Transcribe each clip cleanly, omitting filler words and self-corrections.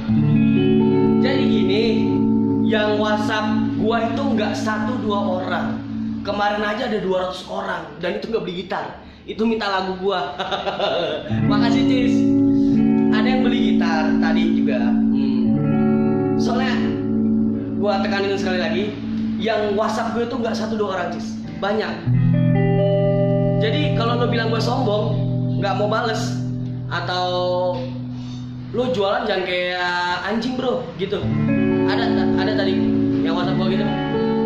Jadi gini, yang WhatsApp gua itu nggak 1-2 orang. Kemarin aja ada 200 orang dan itu nggak beli gitar. Itu minta lagu gua. Makasih Cis. Ada yang beli gitar tadi juga. Soalnya gua tekanin sekali lagi, yang WhatsApp gue itu nggak 1-2 orang Cis, banyak. Jadi kalau lo bilang gue sombong, nggak mau bales, atau lo jualan jangan kayak anjing bro, gitu. Ada tadi yang WhatsApp gue gitu.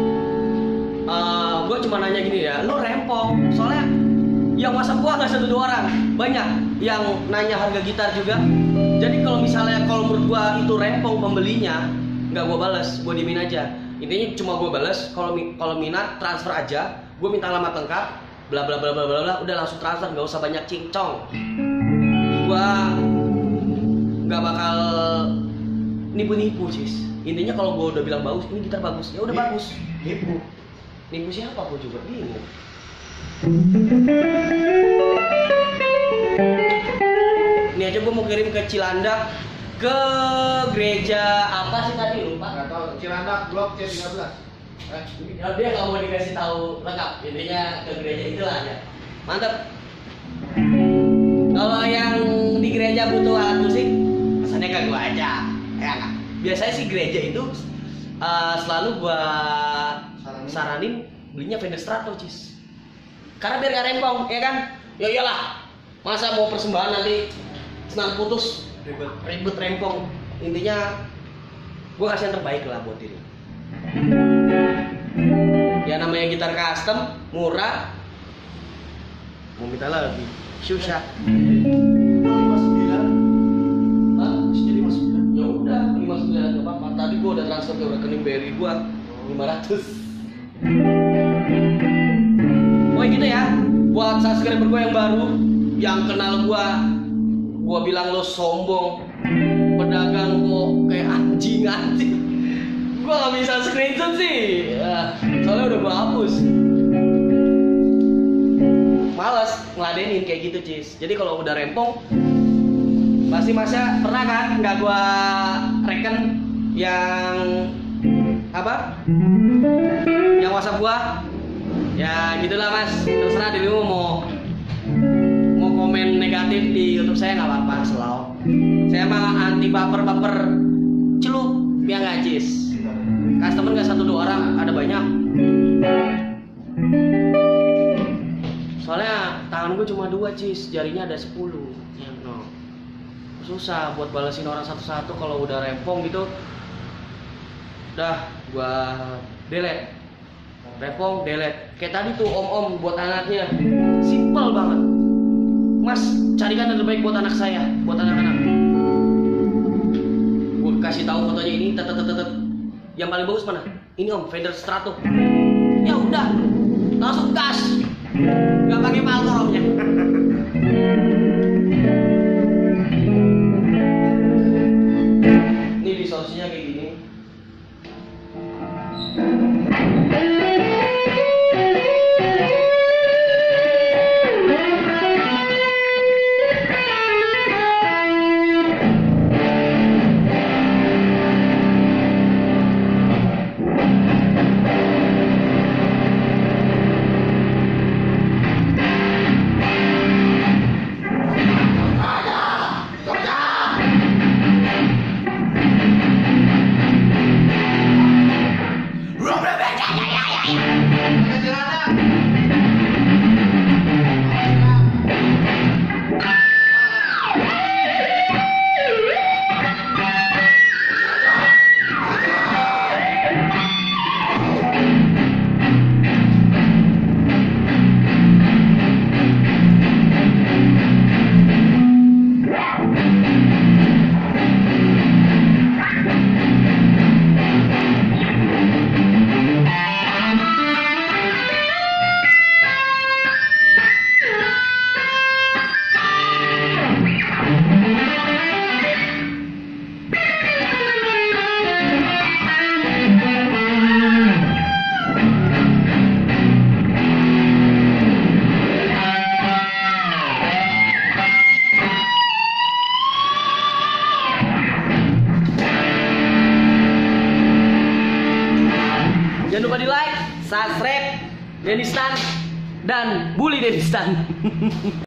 Gue cuma nanya gini ya, lo rempong. Soalnya yang WhatsApp gue nggak 1-2 orang, banyak yang nanya harga gitar juga. Jadi kalau misalnya menurut gue itu rempong pembelinya, nggak gue balas, gue diemin aja. Intinya cuma gue balas kalau minat transfer aja, gue minta alamat lengkap, bla bla bla bla bla bla, udah langsung transfer, nggak usah banyak cincong. Gue nggak bakal nipu-nipu Cis. Intinya kalau gue udah bilang bagus, ini gitar bagus, ya udah bagus. Nipu siapa gue juga bingung. Ini aja gue mau kirim ke Cilandak, ke gereja apa sih tadi lupa? Nggak tahu. Cilandak Blok C13. Dia nggak mau dikasih tahu lengkap. Intinya ke gereja itulah aja. Mantap. Kalau yang di gereja butuh alat musik, pesannya ke gua aja. Ya nggak? Biasanya sih gereja itu selalu gua saranin belinya Fender Strato Cis. Karena biar gak rempong, ya kan? Ya iyalah. Masa mau persembahan nanti senang putus, ribet rempong. Intinya gue kasih yang terbaik lah buat diri. Ya namanya gitar custom, murah. Mau minta lagi susah. 59. Hah? Jadi 59? Ya udah 59 nggak apa-apa. Tadi gue udah transfer ke rekening BRI gue 500. Oh gitu ya. Buat subscriber gue yang baru, yang kenal gua bilang lo sombong, pedagang kok kayak anjing. Gua gak bisa screenshot sih, soalnya udah gua hapus. Males ngeladenin kayak gitu Cis. Jadi kalau udah rempong, pasti masa pernah kan nggak gua reken yang apa? Yang WhatsApp gua. Ya gitulah mas, terserah diri mau komen negatif di YouTube saya nggak apa-apa, selalu. Saya mah anti baper celup, biar nggak Cis. Customer nggak 1-2 orang, ada banyak. Soalnya tangan gue cuma 2 Cis, jarinya ada 10. Ya no. Susah buat balesin orang satu-satu kalau udah rempong gitu. Udah, gua delete. Rempong, delete. Kayak tadi tuh om-om buat anaknya, simple banget. Mas, carikan yang terbaik buat anak saya, buat anak-anak. Gue kasih tahu fotonya ini, yang paling bagus mana? Ini om, Fender Strato. Ya udah, langsung gas, nggak pakai palter omnya. Ini distorsinya kayak gini. Jangan lupa di like, subscribe, Denistan dan Bully Denistan.